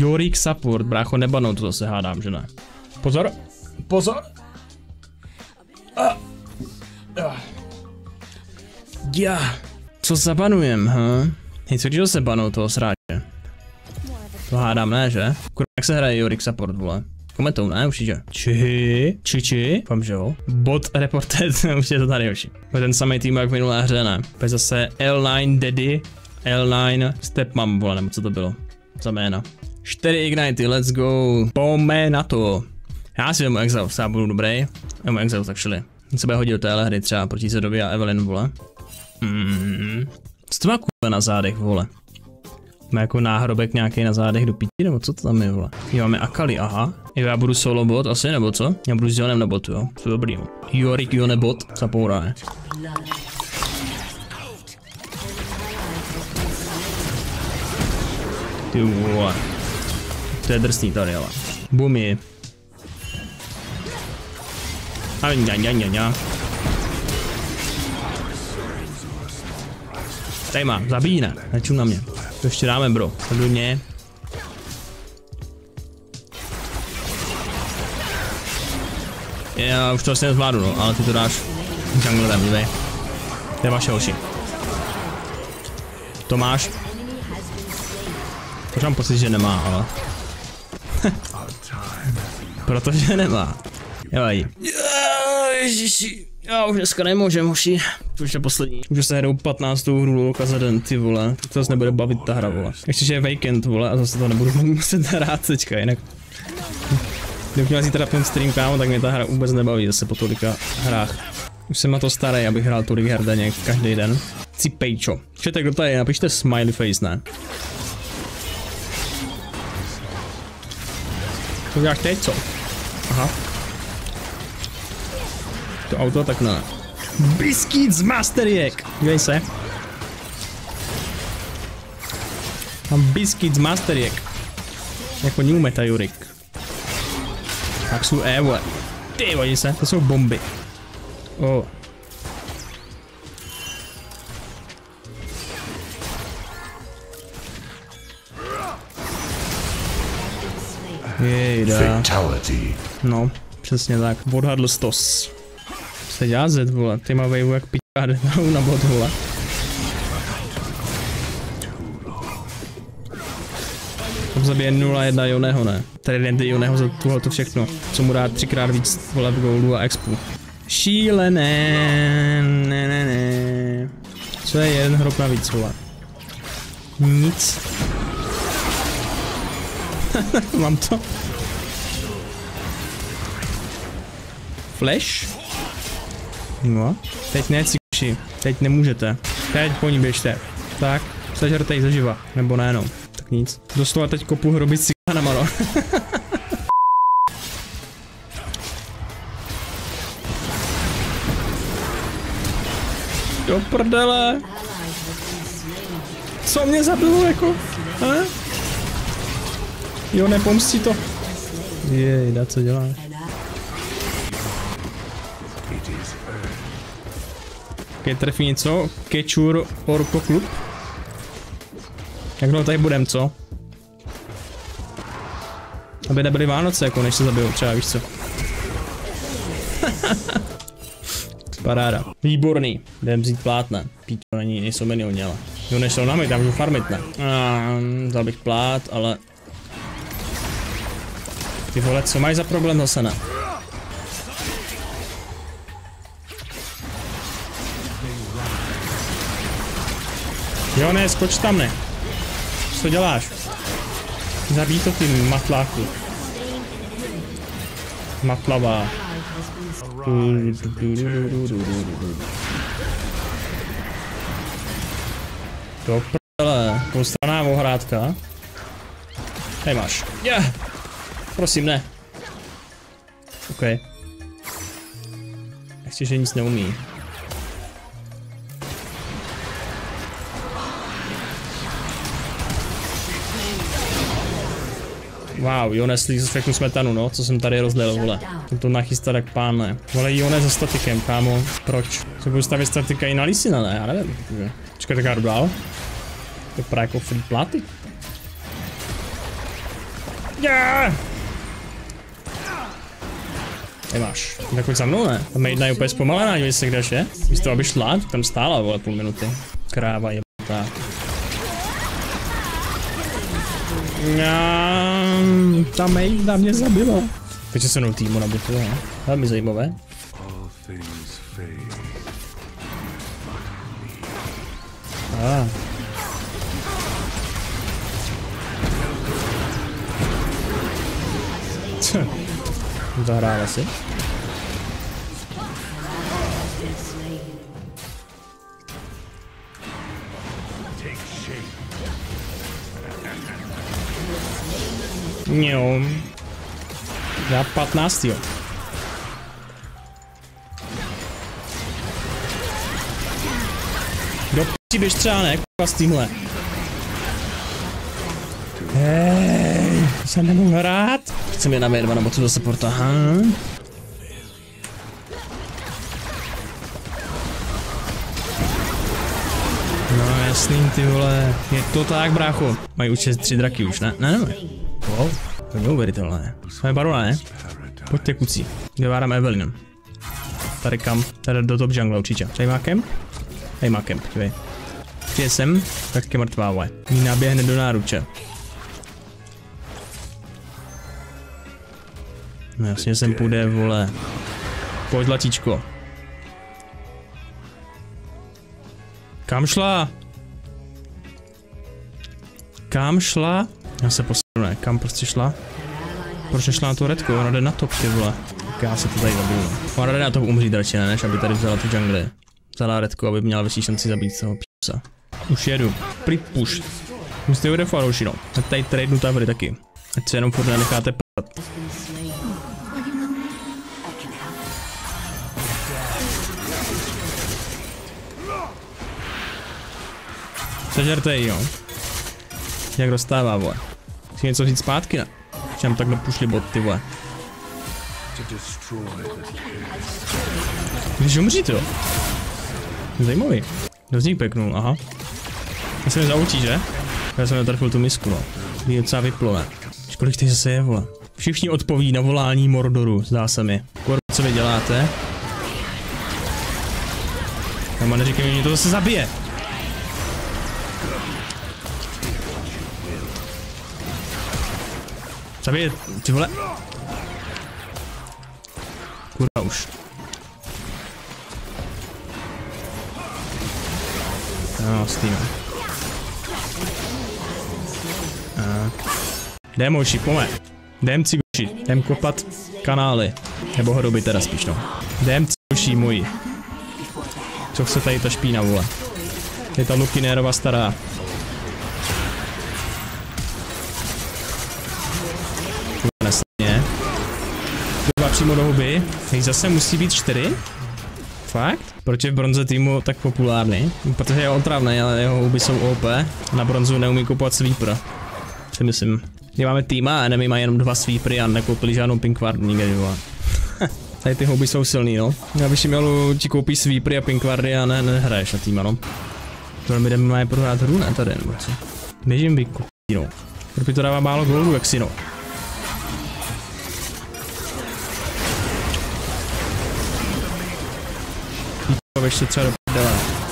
Yorick support, brácho, nebanou to zase hádám, že ne. Pozor, pozor. Co zabanujem, Něco, když se banou toho sráče. To hádám, ne, že? Kurva, jak se hraje Yorick support, vole? Komentou, ne, určitě. Či? Vám, že jo? Bot reported, už je to tady, hoši. Ten samý tým, jak v minulé hře, ne? Teď zase L9 Daddy, L9 Stepmom, vole, nebo co to bylo za jména. 4 Ignity, let's go. Pome na to. Já si vemu Exhaust, já budu dobrý. Vemu Exhaust, tak šli. Se bude hodit do téhle hry třeba proti Zedovi a Evelyn, vole. Co to má kurva na zádech, vole? Má jako náhrobek nějaký na zádech do pítí, nebo co to tam je, vole? Jo, máme Akali, aha. Jo, já budu solo bot asi, nebo co? Já budu s Jonem na botu, jo. To je dobrý, jo. Yorick Yone bot, zapourá, je. Ty vole. To je drsný tady, ale. Bumi. Tady má, zabíjí, ne? Nečum na mě. To ještě dáme, bro. Sleduj mě. Já už to asi nezvládnu, no, ale ty to dáš junglerem, dívej. To je vaše hoši. To máš. To mám pocit, že nemá, ale. Protože nemá. Jo, ježiši. Já už dneska nemůžem, hoši. To už je poslední. Už se hrajou 15. hru za den, ty vole. To zase nebude bavit ta hra, vole. Ještě, že je Vacant, vole, a zase to nebudu muset hrát teďka, jinak. Kdybych měl zítra ten stream, kámo, tak mě ta hra vůbec nebaví zase po tolika hrách. Už jsem na to starý, abych hrál tolik her denně každý den. Cipejčo. Čete, kdo tady je, napište smiley face, ne? Co děláš teď, co? Aha. To auto, tak ne. Biscuits Masteriek! Dívej se. Mám Biscuits Masteriek. Jako new meta Yorick. Tak jsou vole. Ty vodí se, to jsou bomby. Oh. Jejda. No, přesně tak. Odhadl stos. Se dělá Z, vole. Ty má waveu jak pičá na bot, vole. Tam zabije 0-1 Yoneho, ne. Tady jen Yoneho za tohleto všechno. Co mu dá 3x víc, vole, v goldu a expu. Šílené, ne. Co je jeden hrob navíc, vole? Nic. Mám to. Flash? No, teď ne, cikuši. Teď nemůžete. Teď po ní běžte. Tak, sežrtej zaživa. Nebo ne, no. Tak nic. Doslova teď kopu hroby s cigánama, no. Do prdele. Co mě zabilo, jako? Jo, nepomstí to. Jejda, co děláš? Ok, trefí něco. Kečur Orko Klub. Jak dlouho tady budem, co? Aby nebyly Vánoce, jako než se zabijou, třeba, víš co? Paráda. Výborný. Jdem vzít plátne. Píčo, nejsou minioni, ale. Jo, nešel na mě, tam můžu farmit, ne? Dal bych plát, ale... Ty vole, co máš za problém zase, ne? Jo, ne, skoč tam, ne. Co děláš? Zabij to, ty matláku. Matlavá. Do prdele, postraná ohrádka. Tady máš. Yeah. Prosím, ne. OK. Ještě, že nic neumí. Wow, Yone slízl všechnu smetanu, no, co jsem tady rozdělil, vole. Jsem to nachystat jak pán, ne. Vole, Yone za statikem, kámo. Proč? Co budu stavit statika i na Lisina, ne? Já nevím. Počkej, tak já jdu dál. To je právě jako free platy. Yeah! Nemáš. Tak pojď za mnou, ne? Ta Maidna je úplně zpomalená, dívej se, kdež je. Místo, aby šla, tam stála, vole, půl minuty. Kráva jebnutá. Ta Maidna mě zabila. Takže se mnou týmu nabutu, ne? Velmi zajímavé. Zahrála si. Jo. Já 15. Do p***i běž třeba ne, k***a s tímhle. Hej, jsem nemohl hrát. Chceme na V2 nebo co do supporta, aha. No jasný, ty vole, je to tak, brácho. Mají určitě 3 draky už, ne? Ne, ne. Wow, to je neuvěřitelné. Máme barona, ne? Pojďte kucí, kde vádám Evelyn. Tady kam? Tady do top jungle určitě. Tady má kemp? Tady má kemp, dívej. Přijde sem, tak je mrtvá, vole. Jí naběhne do náruče. No jasně sem půjde, vole. Pojď, zlatíčko. Kam šla? Kam šla? Já se posunu, ne? Kam prostě šla? Proč nešla na tu redku? Ona jde na top, ty vole. Tak já se to tady zabiju. Ona jde na top umřít radši, ne? Než aby tady vzala tu jungli. Vzala redku, aby měla větší šanci zabít toho p***sa. Už jedu. Prý push. Musíte jít refovat, no. Tak tady tradenu tady taky. Ať se jenom furt nenecháte p***at. Sežerte jí, jo. Jak dostává, vole. Chci něco říct zpátky, ne? Že nám takhle pušli bot, ty vole. Když umřít, jo. Zajímavý. Kdo z nich peknul, aha. Já se mi zaučí, že? Já jsem netrfil tu misku, no. Ví docela vyplo, ne? Kolik teď zase je, vole. Všichni odpoví na volání Mordoru, zdá se mi. Kurva, co vy děláte? Kama, neříkej mi, mě to zase zabije. Zabije, ty vole. Kurva už. No, stejně. Jdem hoši, pome. Jdem cigoši, jdem kopat kanály. Nebo hrouby teda spíš, no. Jdem cigoši moji. Co chce tady ta špína, vole. Je ta Lukinérova stará. Nesně. Kurva přímo do huby. Jich zase musí být 4? Fakt? Proč je v bronze týmu tak populární? Protože je otravný, ale jeho huby jsou OP. Na bronzu neumí kupovat sweeper. Si myslím. Když máme týma a enemy má jenom 2 sweepery a nekoupili žádnou pinkwardu nikdy, vole. Tady ty huby jsou silný, no. Já bych měl ti koupit sweepery a pinkwardy a nehraješ na týma, no. To mi jdeme prohrát hru, ne tady, nebo co? Běžím vy, no. Protože to dává málo gólů, jak si, no. Ještě třeba do p***le.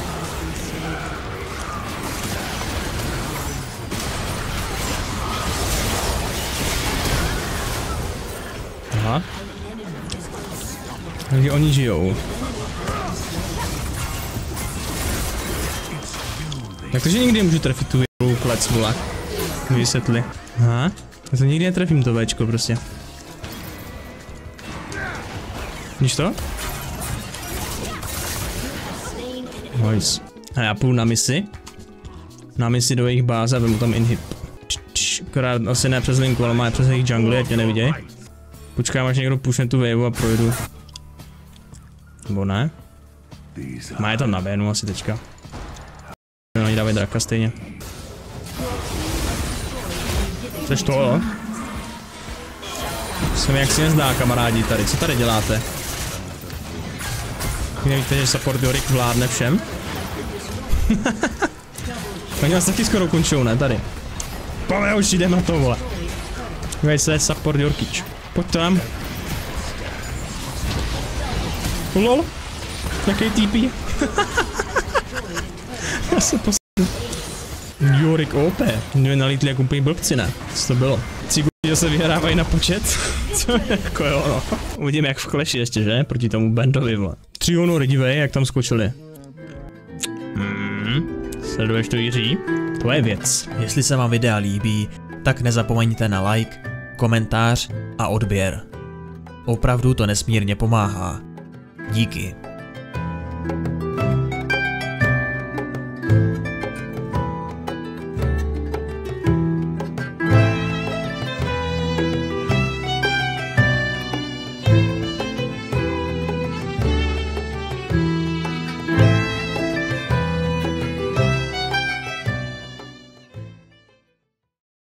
Aha. Takže oni žijou. Jak to, že nikdy nemůžu trefit tu klec, vole? Mi vysvětli. Aha. Já to nikdy netrefím to Včko prostě. Víš to? Nice. A já půjdu na misi. Na misi do jejich báze a vemu tam inhib. Akorát asi ne přes linku, ale má přes jejich jungly, ať mě neviděj. Počkám, až někdo pušne tu wave a projdu. Nebo ne? Má je tam na bénu asi teďka. Oni dávají draka stejně. Což to, jo? Se mi jak si nezdá, kamarádi tady. Co tady děláte? Nevíte, že support Yorick vládne všem? Oni nás taky skoro končou, ne? Tady. Pome, už jdem na to, vole. Dívej se, support Jorkič. Pojď tam. Lol. Jaký TP? Já se posledil. Jorik OP. Mě nalítli jak úplně blbci, ne? Co to bylo? Ciguli se vyhrávají na počet? Co jako jo, no. Uvidíme jak v Clashi ještě, že? Proti tomu Bandovi, vole. 3 honory, dívej, jak tam skočili. Sleduješ to, Jiří? Tvoje věc. Jestli se vám videa líbí, tak nezapomeňte na like, komentář a odběr. Opravdu to nesmírně pomáhá. Díky.